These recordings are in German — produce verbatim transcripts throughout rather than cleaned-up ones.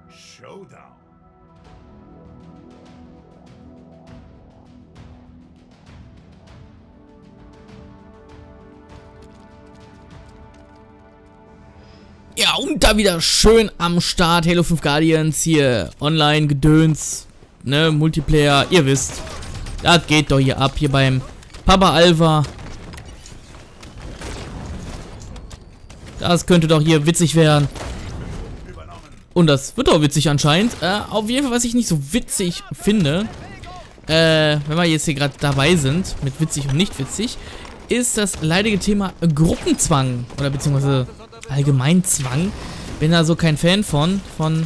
Showdown. Ja, und da wieder schön am Start. Halo fünf Guardians hier. Online, Gedöns, ne, Multiplayer. Ihr wisst, das geht doch hier ab. Hier beim Papa Alva. Das könnte doch hier witzig werden. Und das wird auch witzig anscheinend. Äh, auf jeden Fall, was ich nicht so witzig finde, äh, wenn wir jetzt hier gerade dabei sind, mit witzig und nicht witzig, ist das leidige Thema Gruppenzwang. Oder beziehungsweise Allgemeinzwang. Bin da so kein Fan von. Von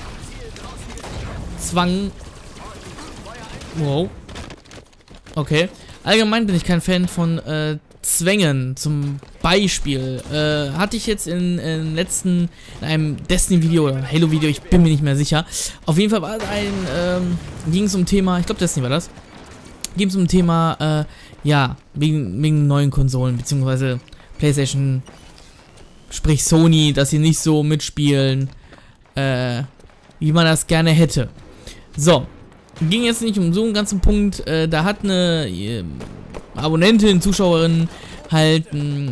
Zwang. Wow. Okay. Allgemein bin ich kein Fan von äh, Zwängen. Zum Beispiel äh, hatte ich jetzt in, in letzten, in einem Destiny-Video oder Halo-Video, ich bin mir nicht mehr sicher. Auf jeden Fall war es ein, ähm, ging es um Thema, ich glaube Destiny war das. Ging es um Thema, äh, ja, wegen, wegen neuen Konsolen, beziehungsweise PlayStation, sprich Sony, dass sie nicht so mitspielen, äh, wie man das gerne hätte. So, ging jetzt nicht um so einen ganzen Punkt, äh, da hat eine äh, Abonnentin, Zuschauerin halt, mh,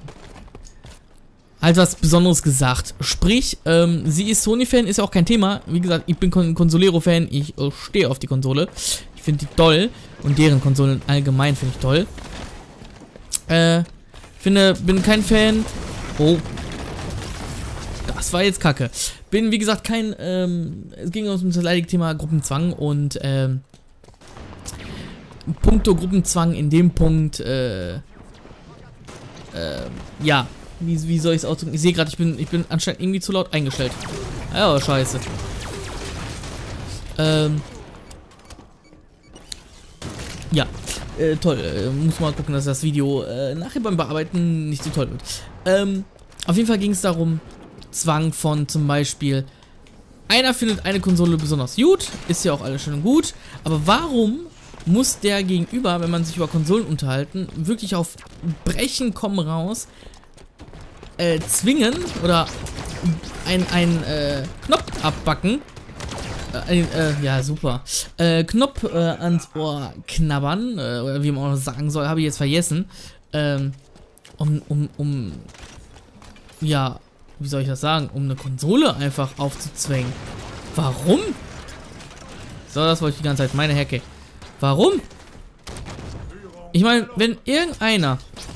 halt was Besonderes gesagt. Sprich, ähm, sie ist Sony-Fan, ist ja auch kein Thema. Wie gesagt, ich bin Kon Consolero-Fan, ich äh, stehe auf die Konsole. Ich finde die toll und deren Konsolen allgemein finde ich toll. Äh, finde, bin kein Fan. Oh. Das war jetzt kacke. Bin, wie gesagt, kein, ähm, es ging um das leidige Thema Gruppenzwang und, ähm, puncto Gruppenzwang in dem Punkt, äh, äh, ja, wie, wie soll ich es ausdrücken? Ich sehe gerade, ich bin, ich bin anscheinend irgendwie zu laut eingestellt. Ja, scheiße. Ähm, ja, äh, toll. Äh, muss mal gucken, dass das Video äh, nachher beim Bearbeiten nicht so toll wird. Ähm, auf jeden Fall ging es darum, Zwang von zum Beispiel, einer findet eine Konsole besonders gut, ist ja auch alles schön und gut, aber warum muss der Gegenüber, wenn man sich über Konsolen unterhalten, wirklich auf Brechen kommen raus, äh, zwingen oder ein, ein äh, Knopf abbacken, äh, äh, ja super, äh, Knopf äh, ans Ohr knabbern, äh, oder wie man auch sagen soll, habe ich jetzt vergessen, ähm, um, um, um, ja, wie soll ich das sagen, um eine Konsole einfach aufzuzwängen. Warum? So, das wollte ich die ganze Zeit, meine Hecke. Warum? Ich meine, wenn irgendeiner,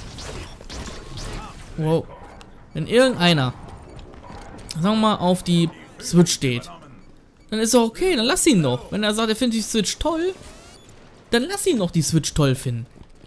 wow, wenn irgendeiner, sagen wir mal, auf die Switch steht, dann ist doch okay, dann lass ihn doch. Wenn er sagt, er findet die Switch toll, dann lass ihn doch die Switch toll finden.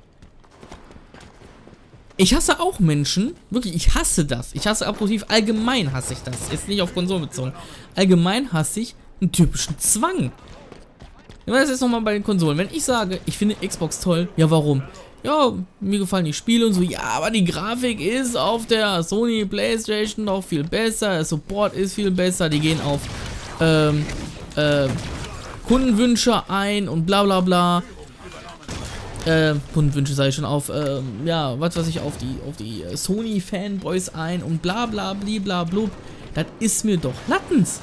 Ich hasse auch Menschen, wirklich, ich hasse das. Ich hasse approtiv, allgemein hasse ich das. Jetzt nicht auf Konsolen bezogen. Allgemein hasse ich einen typischen Zwang. Das ist nochmal bei den Konsolen. Wenn ich sage, ich finde Xbox toll, ja warum? Ja, mir gefallen die Spiele und so, ja, aber die Grafik ist auf der Sony PlayStation noch viel besser, der Support ist viel besser, die gehen auf ähm, äh, Kundenwünsche ein und bla bla bla. Äh, Kundenwünsche sage ich schon auf, ähm, ja, was weiß ich, auf die, auf die äh, Sony-Fanboys ein und bla bla bli bla blub. Das ist mir doch Lattens.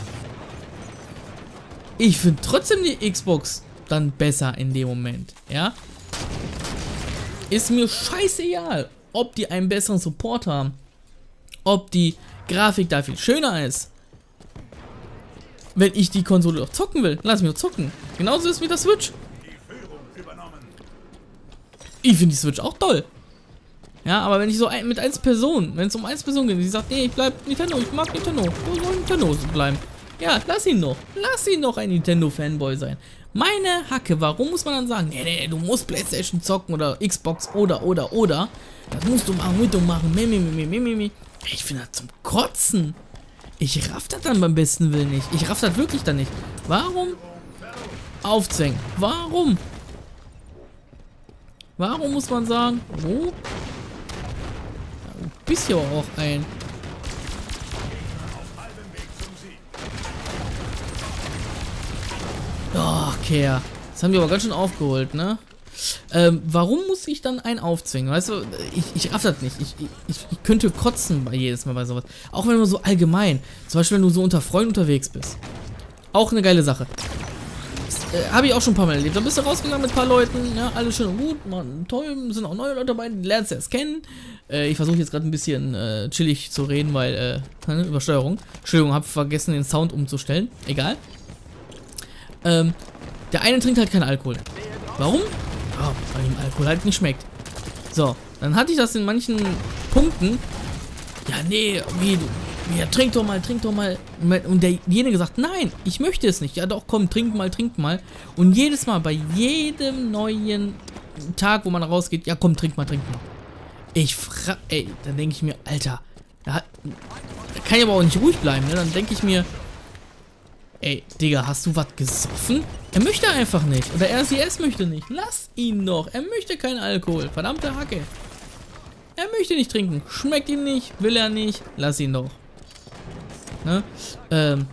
Ich finde trotzdem die Xbox dann besser in dem Moment, ja. Ist mir scheißegal, ob die einen besseren Support haben, ob die Grafik da viel schöner ist. Wenn ich die Konsole doch zocken will, lass mich doch zocken. Genauso ist mit der Switch. Ich finde die Switch auch toll. Ja, aber wenn ich so ein, mit eins Person, wenn es um eins Person geht, die sagt, nee, ich bleib Nintendo, ich mag Nintendo, wo soll Nintendo bleiben? Ja, lass ihn doch. Lass ihn doch ein Nintendo-Fanboy sein. Meine Hacke, warum muss man dann sagen, nee, nee, du musst PlayStation zocken oder Xbox oder, oder, oder. Das musst du machen, mit du machen, mi, mi, mi, mi, mi, mi. Ich finde das zum Kotzen. Ich raff das dann beim besten Willen nicht. Ich raff das wirklich dann nicht. Warum aufzwängen? Warum? Warum muss man sagen, wo? Ja, du bist ja auch ein. Oh, Kerl. Das haben wir aber ganz schön aufgeholt, ne? Ähm, warum muss ich dann einen aufzwingen? Weißt du, ich, ich raff das nicht. Ich, ich, ich könnte kotzen bei jedes Mal bei sowas. Auch wenn man so allgemein, zum Beispiel wenn du so unter Freunden unterwegs bist. Auch eine geile Sache. Äh, Habe ich auch schon ein paar Mal erlebt. Da bist du rausgegangen mit ein paar Leuten, ja, alles schön und gut, man, toll, sind auch neue Leute dabei, die lernst du erst kennen. Äh, ich versuche jetzt gerade ein bisschen äh, chillig zu reden, weil, äh, Übersteuerung. Entschuldigung, habe vergessen, den Sound umzustellen. Egal. Ähm, der eine trinkt halt keinen Alkohol. Warum? Oh, weil ihm Alkohol halt nicht schmeckt. So, dann hatte ich das in manchen Punkten. Ja, nee, wie, du, ja, trink doch mal, trink doch mal. Und derjenige sagt, nein, ich möchte es nicht. Ja doch, komm, trink mal, trink mal. Und jedes Mal, bei jedem neuen Tag, wo man rausgeht, ja komm, trink mal, trink mal. Ich frage, ey, dann denke ich mir, Alter, da, da kann ich aber auch nicht ruhig bleiben, ne? Dann denke ich mir, ey, Digga, hast du was gesoffen? Er möchte einfach nicht. Oder er sie es möchte nicht. Lass ihn doch. Er möchte keinen Alkohol. Verdammte Hacke. Er möchte nicht trinken. Schmeckt ihm nicht. Will er nicht. Lass ihn doch. Ne? Ähm.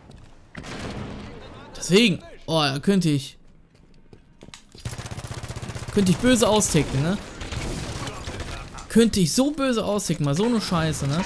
Deswegen. Oh, da könnte ich. Könnte ich böse austicken, ne? Könnte ich so böse austicken. Mal so eine Scheiße, ne?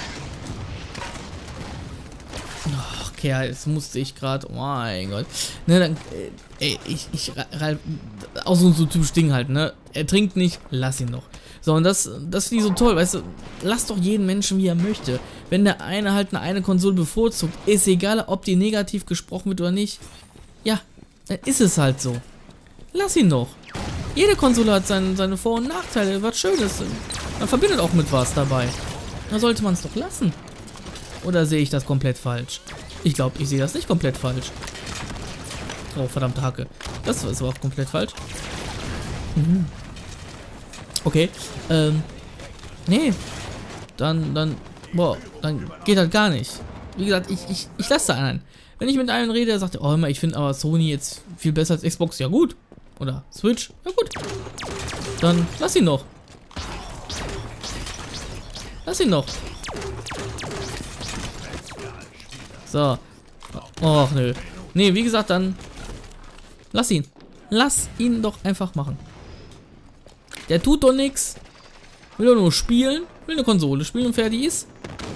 Ja, jetzt musste ich gerade, oh mein Gott, ne, dann, äh, ey, ich, ich, auch so, so typisch Ding halt, ne, er trinkt nicht, lass ihn doch. So, und das, das finde ich so toll, weißt du, lass doch jeden Menschen, wie er möchte. Wenn der eine halt eine, eine Konsole bevorzugt, ist egal, ob die negativ gesprochen wird oder nicht, ja, dann ist es halt so. Lass ihn doch. Jede Konsole hat seine, seine Vor- und Nachteile, was Schönes, man verbindet auch mit was dabei. Da sollte man es doch lassen. Oder sehe ich das komplett falsch? Ich glaube, ich sehe das nicht komplett falsch. Oh, verdammte Hacke. Das ist aber auch komplett falsch. Mhm. Okay. Ähm. Nee. Dann, dann, boah, dann geht das gar nicht. Wie gesagt, ich, ich, ich lasse da einen. Wenn ich mit einem rede, der sagt, oh, immer, ich finde aber Sony jetzt viel besser als Xbox. Ja, gut. Oder Switch. Ja, gut. Dann lass ihn doch. Lass ihn doch. So. Och, nö. Nee, wie gesagt, dann lass ihn. Lass ihn doch einfach machen. Der tut doch nichts. Will doch nur spielen. Will eine Konsole spielen und fertig ist.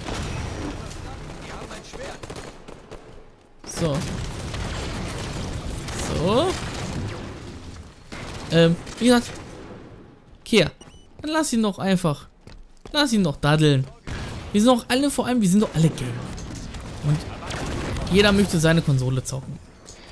So. So. Ähm, wie gesagt. Kehr. Dann lass ihn doch einfach. Lass ihn doch daddeln. Wir sind doch alle, vor allem, wir sind doch alle Gamer. Und jeder möchte seine Konsole zocken.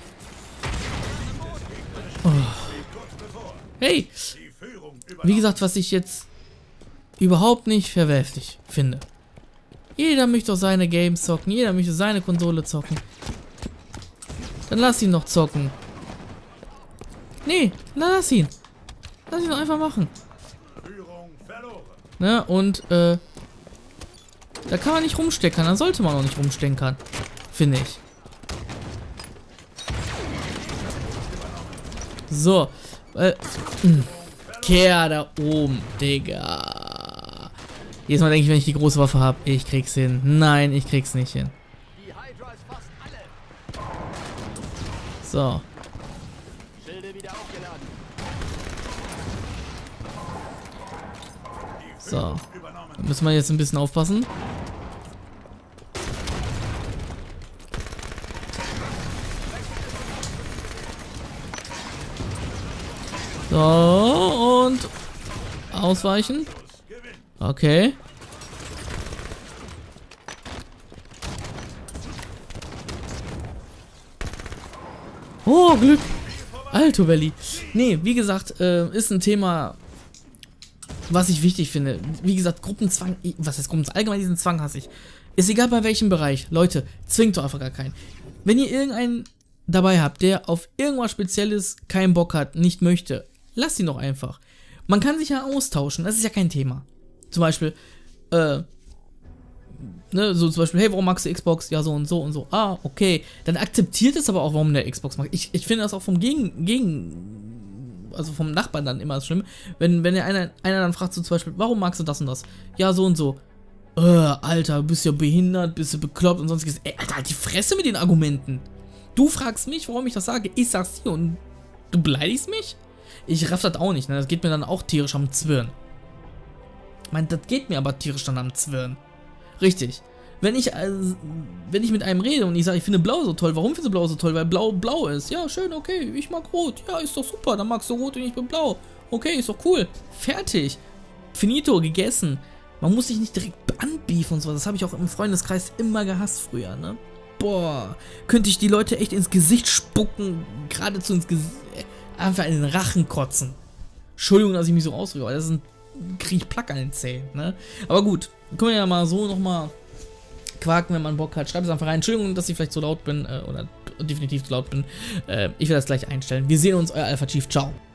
Oh. Hey! Wie gesagt, was ich jetzt überhaupt nicht verwerflich finde. Jeder möchte doch seine Games zocken. Jeder möchte seine Konsole zocken. Dann lass ihn doch zocken. Nee, lass ihn. Lass ihn doch einfach machen. Ne, und, äh... da kann man nicht rumsteckern. Da sollte man auch nicht rumsteckern. Finde ich. So. Äh, Kehr da oben, Digga. Jedes Mal denke ich, wenn ich die große Waffe habe, ich krieg's hin. Nein, ich krieg's nicht hin. So. So. Da müssen wir jetzt ein bisschen aufpassen. So, und ausweichen. Okay. Oh, Glück. Alto Valley. Nee, wie gesagt, äh, ist ein Thema, was ich wichtig finde. Wie gesagt, Gruppenzwang, was heißt Gruppenzwang? Allgemein diesen Zwang hasse ich. Ist egal bei welchem Bereich. Leute, zwingt doch einfach gar keinen. Wenn ihr irgendeinen dabei habt, der auf irgendwas Spezielles keinen Bock hat, nicht möchte, lasst ihn doch einfach. Man kann sich ja austauschen, das ist ja kein Thema. Zum Beispiel, äh, ne, so zum Beispiel, hey, warum magst du Xbox? Ja, so und so und so. Ah, okay. Dann akzeptiert es aber auch, warum der Xbox mag. Ich, ich finde das auch vom Gegen, Gegen, also vom Nachbarn dann immer schlimm, wenn, wenn der einer, einer dann fragt, so zum Beispiel, warum magst du das und das? Ja, so und so. Äh, Alter, bist du ja behindert, bist du bekloppt und sonstiges. Ey, Alter, halt die Fresse mit den Argumenten. Du fragst mich, warum ich das sage. Ich sag's dir und du beleidigst mich? Ich raff das auch nicht, ne? Das geht mir dann auch tierisch am Zwirn. Ich meine, das geht mir aber tierisch dann am Zwirn. Richtig. wenn ich, äh, wenn ich mit einem rede und ich sage, ich finde Blau so toll, warum findest du Blau so toll? Weil Blau blau ist. Ja, schön, okay, ich mag Rot. Ja, ist doch super, dann magst du Rot und ich bin Blau. Okay, ist doch cool. Fertig. Finito, gegessen. Man muss sich nicht direkt anbiefen und so. Das habe ich auch im Freundeskreis immer gehasst früher, ne? Boah, könnte ich die Leute echt ins Gesicht spucken, geradezu ins Gesicht, einfach in den Rachen kotzen. Entschuldigung, dass ich mich so ausdrücke, aber das ist ein krieg ich Plack an den Zähnen, ne? Aber gut, können wir ja mal so nochmal quaken, wenn man Bock hat. Schreibt es einfach rein. Entschuldigung, dass ich vielleicht so laut bin, äh, oder definitiv zu laut bin. Äh, ich werde das gleich einstellen. Wir sehen uns, euer Alpha Chief. Ciao.